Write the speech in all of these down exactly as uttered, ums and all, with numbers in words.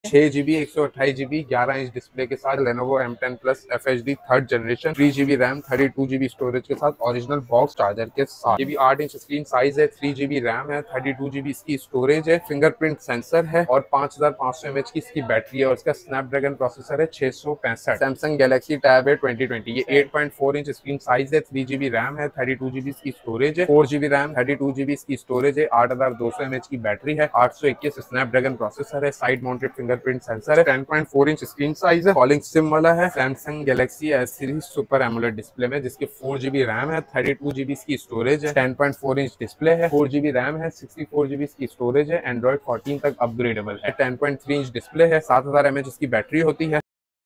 छह जीबी एक सौ अट्ठाईस जीबी ग्यारह इंच डिस्प्ले के साथ Lenovo M ten plus F H D third generation, three GB RAM thirty two GB storage के साथ ओरिजिनल बॉक्स चार्जर के साथ। ये भी आठ इंच स्क्रीन साइज है, थ्री जीबी रैम है, थर्टी टू जीबी इसकी स्टोरेज है, फिंगरप्रिंट सेंसर है और पांच हजार पांच सौ एमएच की इसकी बैटरी है और इसका स्नैपड्रैगन प्रोसेसर है छह सौ पैंसठ। सैमसंग गैलेक्सी टैब है ट्वेंटी ट्वेंटी। ये eight point four inch screen size है, थ्री जीबी रैम है, थर्टी टू जीबी इसकी स्टोरेज है, four GB RAM thirty two GB इसकी स्टोरेज है, आठ हजार दो सौ एमएच की बैटरी है, आठ सौ इक्कीस स्नैपड्रैगन प्रोसेसर है, साइड माउंटेड फिंगरप्रिंट सेंसर है, ten point four inch screen size है, कॉलिंग सिम वाला है, Samsung Galaxy S series super AMOLED display में जिसके फोर जीबी रैम है, थर्टी टू जीबी इसकी स्टोरेज है, ten point four inch display है, फोर जीबी रैम है, सिक्सटी फोर जीबी इसकी स्टोरेज है, एंड्रॉइड फोर्टीन तक अपग्रेडेबल है, ten point three inch display है, सात हजार एमएच इसकी बैटरी होती है।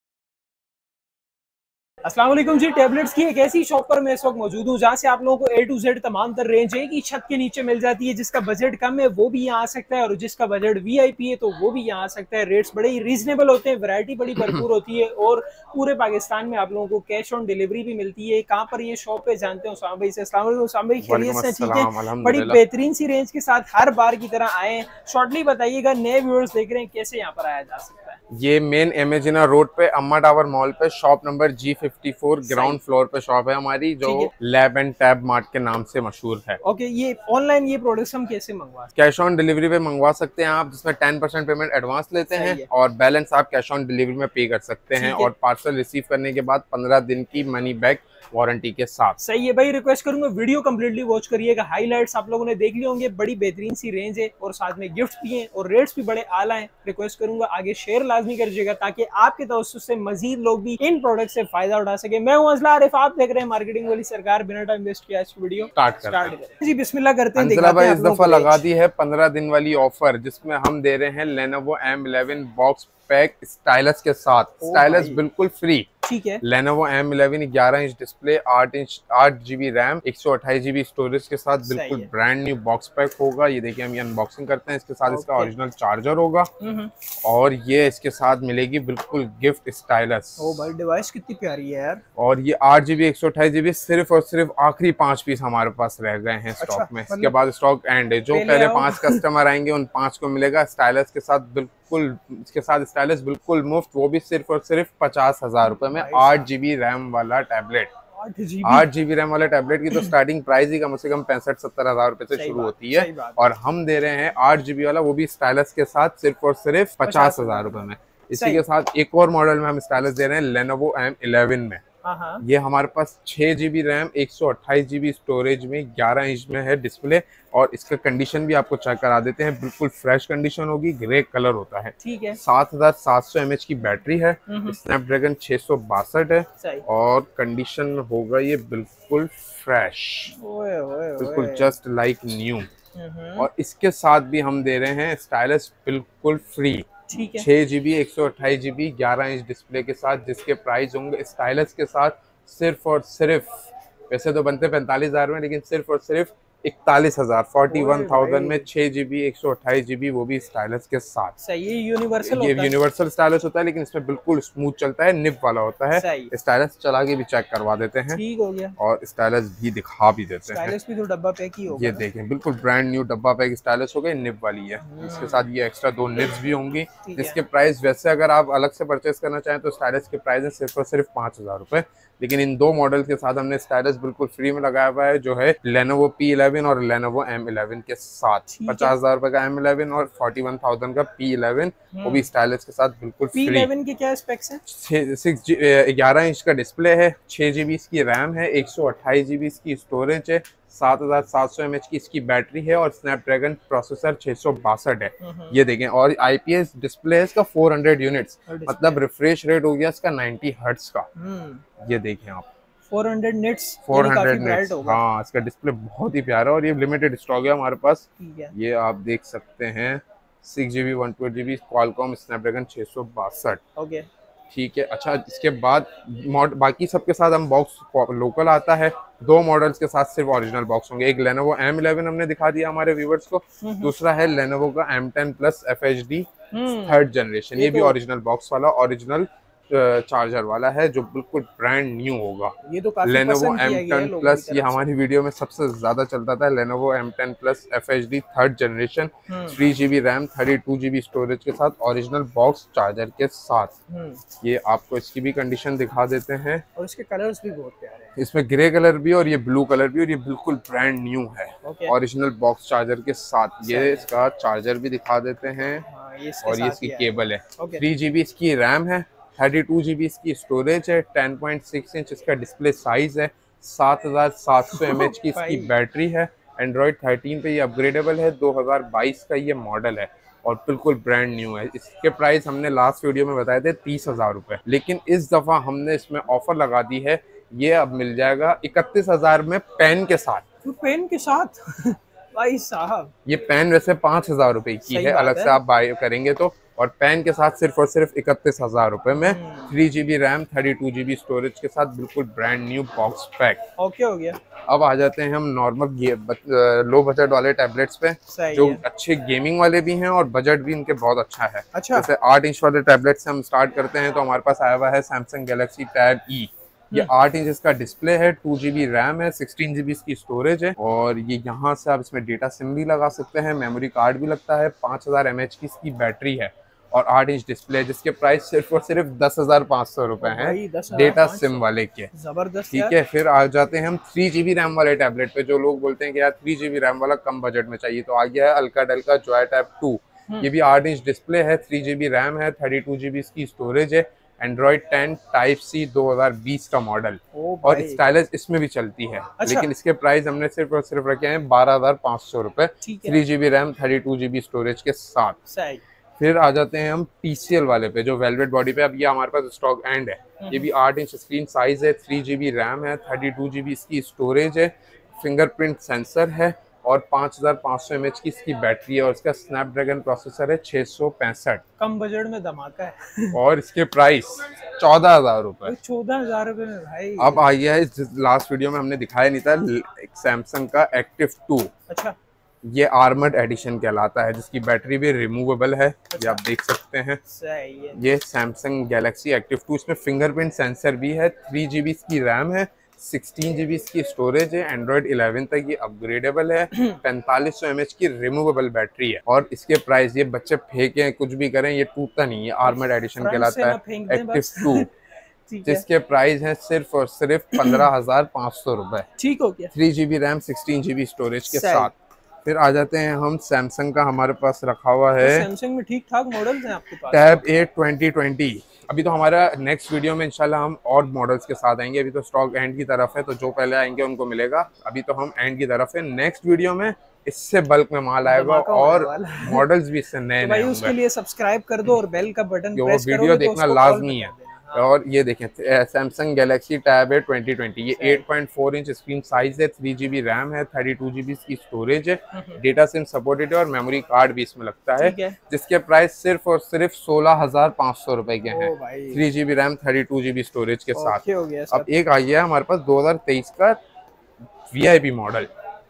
अस्सलाम वालेकुम जी। टैबलेट्स की एक ऐसी शॉप पर मैं इस वक्त मौजूद हूँ जहाँ से आप लोगों को ए टू जेड तमाम तर रेंज एक ही छत के नीचे मिल जाती है। जिसका बजट कम है वो भी यहाँ आ सकता है और जिसका बजट वीआईपी है तो वो भी यहाँ आ सकता है। रेट्स बड़े ही रीजनेबल होते हैं, वैरायटी बड़ी भरपूर होती है और पूरे पाकिस्तान में आप लोगों को कैश ऑन डिलीवरी भी मिलती है। कहाँ पर ये शॉप है जानते हो उसामा भाई से। अस्सलाम वालेकुम उसामा भाई, खैरियत से? ठीक है, बड़ी बेहतरीन सी रेंज के साथ हर बार की तरह आए हैं। शॉर्टली बताइएगा, नए व्यूअर्स देख रहे हैं, कैसे यहाँ पर आया जा सकता है? ये मेन इमेजिना रोड पे अम्मा टावर मॉल पे shop number G fifty four ground floor पे शॉप है हमारी, जो लैब एंड टैब मार्ट के नाम से मशहूर है। ओके, ये ऑनलाइन ये प्रोडक्ट्स हम कैसे मंगवा? कैश ऑन डिलीवरी पे मंगवा सकते हैं आप, जिसमें टेन परसेंट पेमेंट एडवांस लेते हैं और बैलेंस आप कैश ऑन डिलीवरी में पे कर सकते हैं और पार्सल रिसीव करने के बाद पंद्रह दिन की मनी बैक वारंटी के साथ। सही है भाई, रिक्वेस्ट करूंगा वीडियो कंप्लीटली वॉच करिएगा। हाइलाइट्स आप लोगों ने देख लिए होंगे, बड़ी बेहतरीन सी रेंज है और साथ में गिफ्ट भी हैं और रेट्स भी बड़े आला हैं। रिक्वेस्ट करूंगा आगे शेयर लाजमी करिएगा ताकि आपके तवज्जुह से मजीद लोग भी इन प्रोडक्ट से फायदा उठा सके। मैं हूं अजला आरिफ, आप देख रहे हैं मार्केटिंग वाली सरकार। बिना टाइम वेस्ट किए आज की वीडियो स्टार्ट करते हैं जी। बिस्मिल्लाह करते हैं। अंजला भाई इस दफा लगा दी है पंद्रह दिन वाली ऑफर, जिसमें हम दे रहे हैं Lenovo M eleven box pack stylus के साथ। स्टाइलस बिल्कुल फ्री, ठीक है। Lenovo एम इलेवन ग्यारह इंच डिस्प्ले, आठ इंच आठ जीबी रैम, एक सौ अट्ठाईस जीबी स्टोरेज के साथ बिल्कुल ब्रांड न्यू बॉक्स पैक होगा। ये देखिए हम ये अनबॉक्सिंग करते हैं। इसके साथ इसका ओरिजिनल चार्जर होगा और ये इसके साथ मिलेगी बिल्कुल गिफ्ट स्टाइलस। ओ भाई, डिवाइस कितनी प्यारी है यार। और ये आठ जीबी एक सौ अट्ठाईस जीबी सिर्फ और सिर्फ आखिरी पांच पीस हमारे पास रह गए हैं स्टॉक अच्छा, में। इसके बाद स्टॉक एंड है। जो पहले पांच कस्टमर आएंगे उन पांच को मिलेगा स्टाइलस के साथ बिल्कुल इसके साथ स्टाइलस बिल्कुल मुफ्त, वो भी सिर्फ और सिर्फ पचास हजार रुपए में आठ जीबी रैम वाला टैबलेट। आठ जीबी रैम वाले टैबलेट की तो स्टार्टिंग प्राइस ही कम से कम पैंसठ सत्तर हजार रुपए से शुरू होती है और हम दे रहे हैं आठ जीबी वाला, वो भी स्टाइलस के साथ सिर्फ और सिर्फ पचास हजार रुपए में। इसी के साथ एक और मॉडल में हम स्टाइलस दे रहे हैं Lenovo एम इलेवन में। ये हमारे पास छह जीबी रैम एक सौ अट्ठाईस जीबी स्टोरेज में ग्यारह इंच में है डिस्प्ले और इसका कंडीशन भी आपको चेक करा देते हैं। बिल्कुल फ्रेश कंडीशन होगी, ग्रे कलर होता है, ठीक है। सात हजार सात सौ एमएच की बैटरी है, स्नैपड्रैगन छह सौ बासठ है और कंडीशन होगा ये बिल्कुल फ्रेश, बिल्कुल जस्ट लाइक न्यू। और इसके साथ भी हम दे रहे हैं स्टाइलस बिल्कुल फ्री, छह जीबी एक सौ अट्ठाईस जीबी ग्यारह इंच डिस्प्ले के साथ, जिसके प्राइस होंगे स्टाइलस के साथ सिर्फ और सिर्फ, वैसे तो बनते पैंतालीस हजार में, लेकिन सिर्फ और सिर्फ इकतालीस हजार फोर्टी वन थाउजेंड में छह जीबी एक सौ अट्ठाईस जीबी, वो भी स्टाइलस के साथ। सही है, यूनिवर्सल ये यूनिवर्सल स्टाइलस होता है लेकिन इसमें बिल्कुल स्मूथ चलता है, निब वाला होता है। स्टाइलस चला के भी चेक करवा देते हैं, ठीक हो गया, और स्टाइलस भी दिखा भी देते हैं। स्टाइलस भी तो डब्बा पैक ही होगा, ये देखें बिल्कुल ब्रांड न्यू डब्बा पैक स्टाइलस हो गए, निब वाली है। इसके साथ ये एक्स्ट्रा दो निब्स भी होंगी, जिसके प्राइस वैसे अगर आप अलग से परचेस करना चाहें तो स्टाइलस के प्राइस है सिर्फ और सिर्फ पांच हजार रुपए, लेकिन इन दो मॉडल के साथ हमने स्टाइलस बिल्कुल फ्री में लगाया हुआ है, जो है Lenovo पी इलेवन और Lenovo एम इलेवन के साथ। पचास हजार रुपए का एम इलेवन और फोर्टी वन थाउजेंड का पी इलेवन, वो भी स्टाइलस के साथ बिल्कुल फ्री। पी इलेवन के क्या स्पेक्स हैं? सिक्स ग्यारह इंच का डिस्प्ले है, छह जीबी इसकी रैम है, एक सौ अट्ठाईस जीबी इसकी स्टोरेज है, सात हजार सात सौ एमएच की इसकी बैटरी है और स्नैपड्रैगन प्रोसेसर छह सौ बासठ है। ये देखें, और आईपीएस डिस्प्ले है इसका फोर हंड्रेड यूनिट्स, मतलब रिफ्रेश रेट हो गया इसका नाइंटी हर्ट्ज का। ये देखें आप, four hundred nits, four hundred nits. हाँ, इसका डिस्प्ले बहुत ही प्यारा और ये लिमिटेड स्टॉक है हमारे पास। ये आप देख सकते हैं, six GB one twelve GB Qualcomm Snapdragon छह सौ बासठ। ओके, ठीक है। अच्छा, इसके बाद बाकी सबके साथ हम बॉक्स लोकल आता है, दो मॉडल्स के साथ सिर्फ ओरिजिनल बॉक्स होंगे। एक Lenovo एम इलेवन हमने दिखा दिया हमारे व्यूवर्स को, दूसरा है Lenovo का M ten plus F H D third generation, ये भी ओरिजिनल बॉक्स वाला, ओरिजिनल चार्जर वाला है जो बिल्कुल ब्रांड न्यू होगा। ये तो काफी Lenovo पसंद किया एम गया है टेन लोगों प्लस, की ये तरफ हमारी वीडियो में सबसे ज्यादा चलता था। Lenovo M ten plus F H D third generation, three G B RAM, thirty two G B storage के साथ, ओरिजिनल बॉक्स चार्जर के साथ। ये आपको इसकी भी कंडीशन दिखा देते हैं, और इसके कलर्स भी बहुत प्यारे हैं। इसमें ग्रे कलर भी और ये ब्लू कलर भी, और ये बिल्कुल ब्रांड न्यू है ओरिजिनल बॉक्स चार्जर के साथ। ये इसका चार्जर भी दिखा देते हैं। हाँ, ये और ये इसकी केबल है। okay. थ्री जी बी इसकी रैम है, थर्टी टू जी बी इसकी स्टोरेज है, टेन पॉइंट सिक्स इंच इसका डिस्प्ले साइज है, सात हज़ार सात सौ एम एच की इसकी बैटरी है। एंड्रॉयड थर्टीन पे ये अपग्रेडेबल है, दो हज़ार बाईस का ये मॉडल है और बिल्कुल ब्रांड न्यू है। इसके प्राइस हमने लास्ट वीडियो में बताए थे तीस हजार रुपए, लेकिन इस दफा हमने इसमें ऑफर लगा दी है। ये अब मिल जाएगा इकतीस हजार में पेन के साथ। तो पेन के साथ भाई साहब, ये पेन वैसे पांच हजार रुपए की है, अलग से आप बाय करेंगे तो, और पेन के साथ सिर्फ और सिर्फ इकतीस हजार रुपए में, three G B RAM, thirty two G B storage के साथ, बिल्कुल brand new box pack. Okay हो गया। अब आ जाते हैं हम नॉर्मल लो बजट वाले टैबलेट्स पे, जो अच्छे गेमिंग वाले भी हैं और बजट भी इनके बहुत अच्छा है। अच्छा। जैसे आठ इंच वाले टैबलेट से हम स्टार्ट करते हैं तो हमारे पास आया हुआ है सैमसंग गैलेक्सी टैब ई। ये आठ इंच इसका डिस्प्ले है, टू जी बी रैम है, सिक्सटीन जी बी इसकी स्टोरेज है, और ये यहाँ से आप इसमें डेटा सिम भी लगा सकते हैं, मेमोरी कार्ड भी लगता है, पाँच हज़ार एम एच की इसकी बैटरी है और आठ इंच डिस्प्ले, जिसके प्राइस सिर्फ और सिर्फ दस हजार पाँच सौ रुपए हैं डेटा सिम वाले के। जबरदस्त। ठीक है, फिर आ जाते हैं हम थ्री जी बी रैम वाले टैबलेट पे। जो लोग बोलते हैं कि यार थ्री जी बी रैम वाला कम बजट में चाहिए, तो आ गया है अल्काडेल का जॉय टैब टू। ये भी आठ इंच डिस्प्ले है, थ्री जी बी रैम है, थर्टी टू जी बी इसकी स्टोरेज है, एंड्रॉइड टेन टाइप सी दो हज़ार बीस का मॉडल, और स्टाइलिश इसमें भी चलती है। अच्छा। लेकिन इसके प्राइस हमने सिर्फ और सिर्फ रखे हैं बारह हजार पाँच सौ रुपए, three G B RAM, thirty two G B storage के साथ। सही। फिर आ जाते हैं हम टी सी एल वाले पे, जो वेलवेट बॉडी पे। अब ये हमारे पास स्टॉक एंड है। ये भी आठ इंच स्क्रीन साइज है, थ्री जी बी रैम है, थर्टी टू जी बी इसकी स्टोरेज है, फिंगरप्रिंट सेंसर है, और पाँच हज़ार पाँच सौ एम एच की इसकी बैटरी है, और इसका स्नैपड्रैगन प्रोसेसर है छह सौ पैंसठ। कम बजट में धमाका है। और इसके प्राइस चौदह हजार रुपए। चौदह हजार रुपए में भाई। अब आ गया है, लास्ट वीडियो में हमने दिखाया नहीं था, एक सैमसंग का एक्टिव टू। अच्छा। ये आर्मर्ड एडिशन कहलाता है, जिसकी बैटरी भी रिमूवेबल है। अच्छा। ये आप देख सकते हैं। सही है। ये सैमसंग गैलेक्सी एक्टिव टू, इसमें फिंगरप्रिंट सेंसर भी है, थ्री जी बी इसकी रैम है, सिक्सटीन जी बी इसकी स्टोरेज है, एंड्रॉइड इलेवन तक ये अपग्रेडेबल है, पैंतालीस सौ एम एच की रिमूवेबल बैटरी है, और इसके प्राइस, ये बच्चे फेंके कुछ भी करें ये टूटता नहीं, ये आर्मर्ड एडिशन कहलाता है एक्टिव टू, जिसके प्राइस है सिर्फ और सिर्फ पंद्रह हजार पाँच सौ रुपए। ठीक हो गया। Three G B RAM, sixteen G B storage के साथ। फिर आ जाते हैं हम सैमसंग का, हमारे पास रखा हुआ है सैमसंग में ठीक ठाक मॉडल्स हैं आपके पास। Tab eight twenty twenty. अभी तो हमारा नेक्स्ट वीडियो में इंशाल्लाह हम और मॉडल्स के साथ आएंगे। अभी तो स्टॉक एंड की तरफ है, तो जो पहले आएंगे उनको मिलेगा। अभी तो हम एंड की तरफ है। नेक्स्ट वीडियो में इससे बल्क में माल आएगा और मॉडल्स भी इससे नए नए। उसके लिए सब्सक्राइब कर दो और बेल का बटन प्रेस करो, वीडियो देखना लाजमी है। और ये देखें सैमसंग गैलेक्सी टैब है ट्वेंटी ट्वेंटी, ये eight point four inch screen size है, थ्री जी बी रैम है, थर्टी टू जी बी इसकी स्टोरेज है, डेटा सिम सपोर्टेड है, और मेमोरी कार्ड भी इसमें लगता है, जिसके प्राइस सिर्फ और सिर्फ सोलह हजार पाँच सौ रुपए के हैं, three G B RAM, thirty two G B storage के साथ। अब एक आ गया है हमारे पास दो हजार तेईस का वी आई पी मॉडल।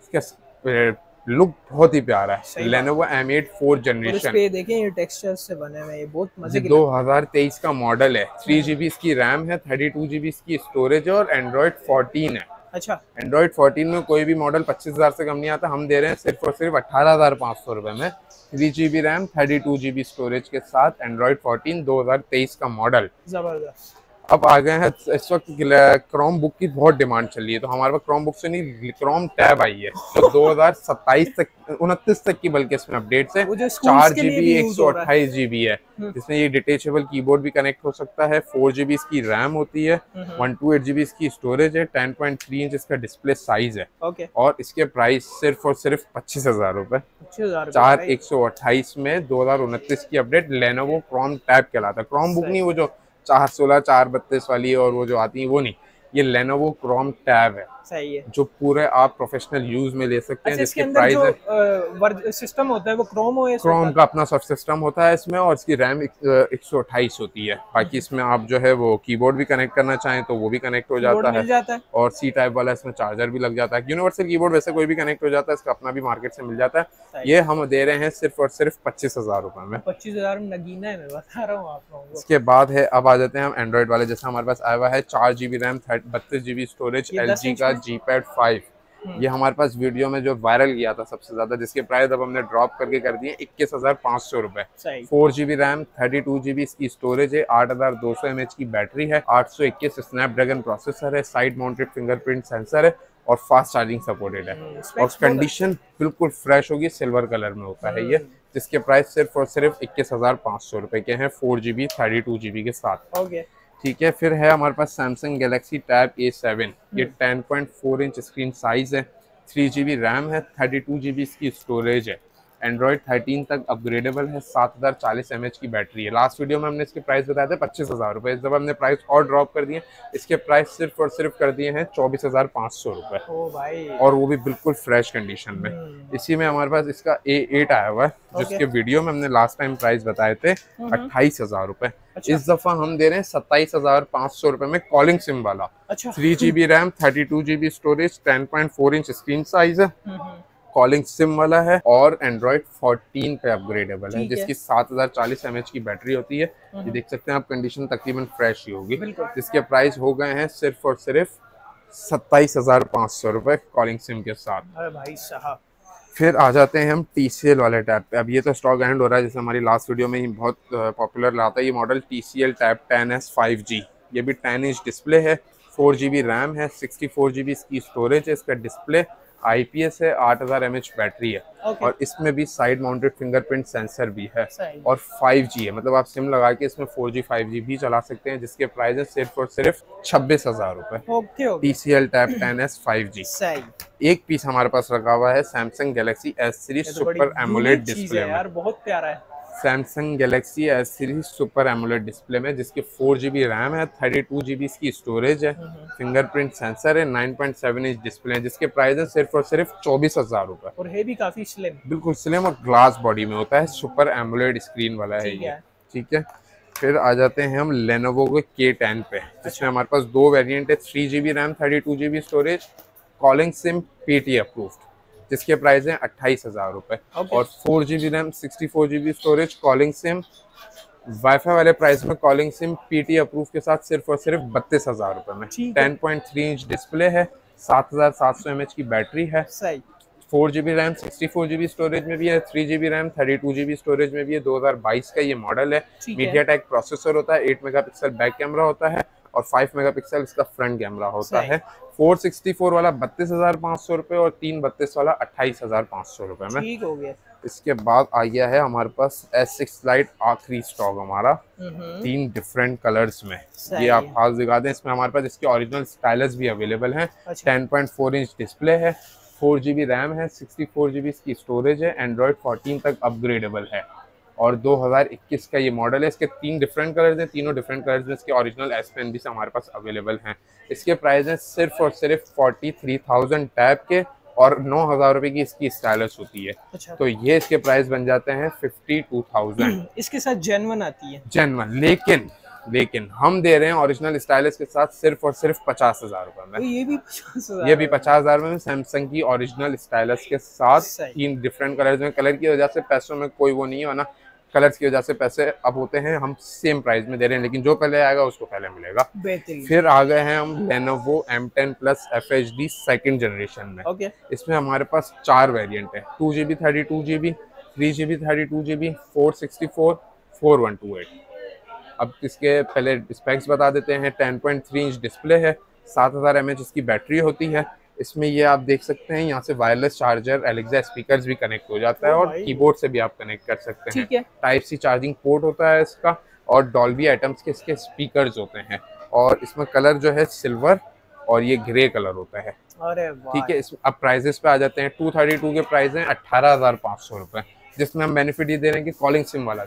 इसका लुक बहुत ही प्यारा है, Lenovo M eight fourth generation. पे देखें ये टेक्सचर्स से बने हुए हैं, ये बहुत मजे के। दो हज़ार तेईस का मॉडल है, थ्री जी बी इसकी रैम है, थर्टी टू जी बी इसकी स्टोरेज है, और एंड्रॉइड फोर्टीन है। अच्छा। एंड्रॉइड फोर्टीन में कोई भी मॉडल पच्चीस हजार से कम नहीं आता, हम दे रहे हैं सिर्फ और सिर्फ अठारह हजार पाँच सौ रुपए में, three G B RAM, thirty two G B storage के साथ, एंड्रॉइड फोर्टीन, दो हज़ार तेईस का मॉडल। जबरदस्त। अब आ गए हैं इस वक्त क्रोम बुक की बहुत डिमांड चल रही है, तो हमारे पास क्रोम बुक से नहीं क्रोम टैब आई है, तो दो हज़ार सत्ताईस तक उनतीस तक की बल्कि इसमें अपडेट्स है। चार जीबी एक सौ अट्ठाईस जीबी है, जिसमें ये डिटेचेबल कीबोर्ड भी कनेक्ट हो सकता है, फोर जीबी इसकी रैम होती है, वन टू एट जीबी इसकी स्टोरेज है, टेन पॉइंट थ्री इंच इसका डिस्प्ले साइज है, okay. और इसके प्राइस सिर्फ और सिर्फ पच्चीस हजार रुपए, चार एक सौ अट्ठाईस में दो हजार उनतीस की अपडेट। Lenovo क्रोम टैब कहलाता है, क्रोम बुक नहीं वो जो चार सोलह चार बत्तीस वाली और वो जो आती है वो नहीं, ये Lenovo क्रोम टैब है। सही है, जो पूरे आप प्रोफेशनल यूज में ले सकते हैं। अच्छा, इसके जिसके अंदर प्राइस जो सिस्टम होता है वो क्रोम ओएस क्रोम का अपना सब सिस्टम होता है इसमें, और इसकी रैम एक सौ अट्ठाईस होती है। बाकी इसमें आप जो है वो कीबोर्ड भी कनेक्ट करना चाहें तो वो भी कनेक्ट हो जाता है, जाता है, और सी टाइप वाला इसमें चार्जर भी लग जाता है। यूनिवर्सल कीबोर्ड वैसे कोई भी कनेक्ट हो जाता है, इसका अपना भी मार्केट से मिल जाता है। ये हम दे रहे हैं सिर्फ और सिर्फ पच्चीस हजार रुपए में। पच्चीस हजार में नगीना है, मैं बता रहा हूँ आप लोगों को। इसके बाद है, अब आ जाते हैं हम एंड्रॉइड वाले। जैसे हमारे पास आया हुआ है चार जीबी रैम बत्तीस जीबी स्टोरेज एल जी का जी पैड फाइव। ये हमारे पास वीडियो में जो वायरल किया था सबसे ज्यादा, जिसके प्राइस अब हमने ड्रॉप करके कर दिए इक्कीस हजार पाँच सौ रुपए। Four GB RAM thirty two GB इसकी स्टोरेज है, आठ हजार दो सौ एम एच की बैटरी है, आठ सौ इक्कीस स्नैपड्रैगन प्रोसेसर है, साइड माउंटेड फिंगरप्रिंट सेंसर है, और फास्ट चार्जिंग सपोर्टेड है, और कंडीशन बिल्कुल फ्रेश होगी, सिल्वर कलर में होता है ये। जिसके प्राइस सिर्फ और सिर्फ इक्कीस हजार पाँच सौ रुपए के हैं, four GB thirty two GB के साथ। ओके, ठीक है। फिर है हमारे पास Samsung Galaxy tab A seven. ये ten point four inch screen size है, थ्री जीबी रैम है, थर्टी टू जीबी इसकी स्टोरेज है, एंड्रॉइड थर्टीन तक अपग्रेडेबल है, सात हजार चालीस एम एच की बैटरी है। लास्ट वीडियो में हमने इसके प्राइस बताए थे पच्चीस हजार रुपए, इस दफा हमने प्राइस और ड्रॉप कर दिए, इसके प्राइस सिर्फ और सिर्फ कर दिए हैं चौबीस हजार पाँच सौ रुपए, ओ भाई, और वो भी बिल्कुल फ्रेश कंडीशन में। इसी में हमारे पास इसका ए एट आया हुआ है, जिसके वीडियो में हमने लास्ट टाइम प्राइस बताए थे अट्ठाईस हजार रुपए। अच्छा। इस दफा हम दे रहे हैं सत्ताईस हजार पाँच सौ रुपए में कॉलिंग सिम वाला। अच्छा। Three GB RAM thirty two GB storage, ten point four inch screen size है, कॉलिंग सिम वाला है, और एंड्रॉइड फोर्टीन पे अपग्रेडेबल है, जिसकी सात हजार चालीस एम एच की बैटरी होती है। ये देख सकते हैं आप, कंडीशन तकरीबन फ्रेश ही होगी। जिसके प्राइस हो गए हैं सिर्फ और सिर्फ सत्ताईस हजार पाँच सौ रुपए कॉलिंग सिम के साथ। अरे भाई साहब। फिर आ जाते हैं हम टी सी एल वाले टैब पे। अब ये तो स्टॉक एंड हो रहा है, जैसे हमारी लास्ट वीडियो में ही बहुत पॉपुलर रहा था ये model T C L tab ten S five G. ये भी टेन इंच डिस्प्ले है, फोर जीबी रैम है, सिक्सटी फोर जीबी इसकी स्टोरेज है, इसका डिस्प्ले आई पी एस है, आठ हजार एम एच बैटरी है, okay. और इसमें भी साइड माउंटेड फिंगरप्रिंट सेंसर भी है, और फाइव जी है, मतलब आप सिम लगा के इसमें फोर जी फाइव जी भी चला सकते हैं। जिसके प्राइस है सिर्फ और सिर्फ छब्बीस हजार रुपए, T C L tab ten S five G. एक पीस हमारे पास रखा हुआ है Samsung Galaxy S series super AMOLED display में, यार बहुत प्यारा है। Samsung Galaxy S series super AMOLED display में, जिसके फोर जीबी रैम है, थर्टी टू जीबी इसकी स्टोरेज है, फिंगरप्रिंट सेंसर है, nine point seven inch display है। जिसके प्राइस है सिर्फ और सिर्फ चौबीस हजार रुपए, और है भी काफी स्लिम, बिल्कुल स्लिम, और ग्लास बॉडी में होता है, सुपर एमोलेड स्क्रीन वाला है ये। ठीक है। फिर आ जाते हैं हम लेनोवो के के टेन पे, जिसमें हमारे पास दो वेरिएंट है, three GB RAM thirty two GB storage, calling SIM PT approved, जिसके प्राइस है अट्ठाईस हजार रुपए, और four GB RAM sixty four GB storage, calling SIM wifi वाले प्राइस में, कॉलिंग सिम पीटी अप्रूव के साथ सिर्फ और सिर्फ बत्तीस हजार रुपए में। Ten point three inch display है, सात हजार सात सौ एम एच की बैटरी है, four GB RAM sixty four GB storage में भी है, three GB RAM thirty two GB storage में भी है, दो हजार बाईस का ये मॉडल है। मीडियाटेक प्रोसेसर होता है, एट मेगापिक्सल बैक कैमरा होता है, और फाइव मेगापिक्सल इसका फ्रंट कैमरा होता है। फोर सिक्सटी फोर वाला बत्तीस हजार पाँच सौ रुपए, और तीन बत्तीस वाला अट्ठाईस हजार पाँच सौ रुपए में। ठीक हो गया। इसके बाद आ गया है हमारे पास एस सिक्स लाइट आखिरी स्टॉक हमारा, तीन डिफरेंट कलर्स में। ये आप खास दिखा दें, इसमें हमारे पास इसके ओरिजिनल स्टाइलस भी अवेलेबल हैं। Ten point four inch display है, फोर जीबी रैम है, सिक्सटी फोर जीबी इसकी स्टोरेज है, एंड्रॉइड फोर्टीन तक अपग्रेडेबल है, और दो हजार इक्कीस का ये मॉडल है। इसके तीन डिफरेंट कलर्स हैं, तीनों डिफरेंट कलर्स में इसके ओरिजिनल एस पेन भी हमारे पास अवेलेबल हैं। इसके प्राइस हैं सिर्फ और सिर्फ फोर्टी थ्री थाउजेंड टैब के, और नौ हजार रुपए की इसकी स्टाइलस होती है। अच्छा। तो ये इसके प्राइस बन जाते हैं फिफ्टी टू थाउजेंड। इसके साथ जेन्युइन आती है, जेन्युइन, लेकिन लेकिन हम दे रहे हैं ओरिजिनल स्टाइलस के साथ सिर्फ और सिर्फ पचास हजार रुपए में। ये भी पचास हजार ये भी पचास हजार में सैमसंग की ओरिजिनल स्टाइलस के साथ, तीन डिफरेंट कलर्स में। कलर की वजह से पैसों में कोई वो नहीं है ना, कलर्स की वजह से पैसे अब होते हैं, हम सेम प्राइस में दे रहे हैं, लेकिन जो पहले आएगा उसको पहले मिलेगा। फिर आ गए हैं हम Lenovo M ten plus F H D second generation में। okay. इसमें हमारे पास चार वेरिएंट है, two G B thirty two G B, three G B thirty two G B, four sixty four, four one two eight. अब इसके पहले specs बता देते हैं। Ten point three inch display है, सात हजार एम एच इसकी बैटरी होती है। इसमें ये आप देख सकते हैं, यहाँ से वायरलेस चार्जर, एलेक्सा स्पीकर्स भी कनेक्ट हो जाता है, और कीबोर्ड से भी आप कनेक्ट कर सकते हैं। टाइप सी चार्जिंग पोर्ट होता है इसका, और डॉल्बी आइटम्स के इसके स्पीकर्स होते हैं, और इसमें कलर जो है सिल्वर और ये ग्रे कलर होता है। अरे ठीक है। इस अब प्राइजेस पे आ जाते हैं। टू थर्टी टू के प्राइस हैं अट्ठारह हजार पाँच सौ रुपए, जिसमें हम बेनिफिट ये दे रहे हैं कि कॉलिंग सिम वाला दे रहे हैं।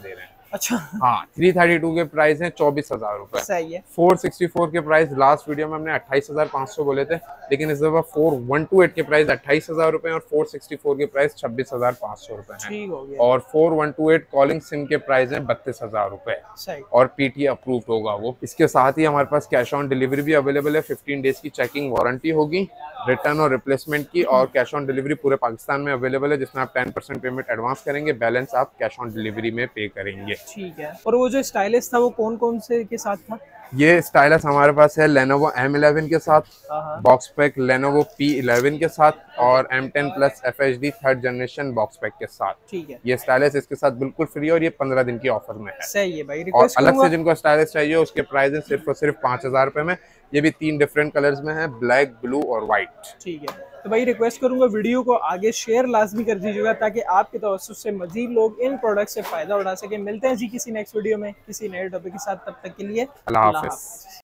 अच्छा हाँ, थ्री थर्टी टू के प्राइस है चौबीस हजार रुपए। सही है। फोर सिक्सटी फोर के प्राइस लास्ट वीडियो में हमने अट्ठाईस हजार पाँच सौ बोले थे, लेकिन इस दफा फोर वन टू एट के प्राइस अट्ठाईस हजार रुपए और फोर सिक्सटी फोर के प्राइस छब्बीस हजार पाँच सौ रुपए है। ठीक हो गया। और four one two eight calling SIM के प्राइस है बत्तीस हजार रुपए सही। और पीटी अप्रूव्ड होगा वो। इसके साथ ही हमारे पास कैश ऑन डिलीवरी भी अवेलेबल है, फिफ्टीन डेज की चेकिंग वारंटी होगी, रिटर्न और रिप्लेसमेंट की, और कैश ऑन डिलीवरी पूरे पाकिस्तान में अवेलेबल है, जिसमें आप टेन परसेंट पेमेंट एडवांस करेंगे, बैलेंस आप कैश ऑन डिलीवरी में पे करेंगे। ठीक है। और वो जो स्टाइलिश था वो कौन कौन से के साथ था? ये स्टाइलस हमारे पास है लेनोवो एम इलेवन के साथ, box pack Lenovo P eleven के साथ और M ten plus F H D third generation box pack के साथ। ठीक है। ये स्टाइलस इसके साथ बिल्कुल फ्री और ये पंद्रह दिन की ऑफर में है। सही है भाई। और अलग से जिनको स्टाइलस चाहिए उसके प्राइस है सिर्फ और सिर्फ पाँच हजार रुपए में। ये भी तीन डिफरेंट कलर्स में है, ब्लैक, ब्लू और व्हाइट। ठीक है। तो भाई रिक्वेस्ट करूंगा वीडियो को आगे शेयर लाजमी कर दीजिएगा ताकि आपके तवज्जुह से मजीद लोग इन प्रोडक्ट से फायदा उठा सके। मिलते हैं जी किसी नेक्स्ट वीडियो में किसी नए टॉपिक के साथ, तब तक के लिए अल्लाह हाफिज।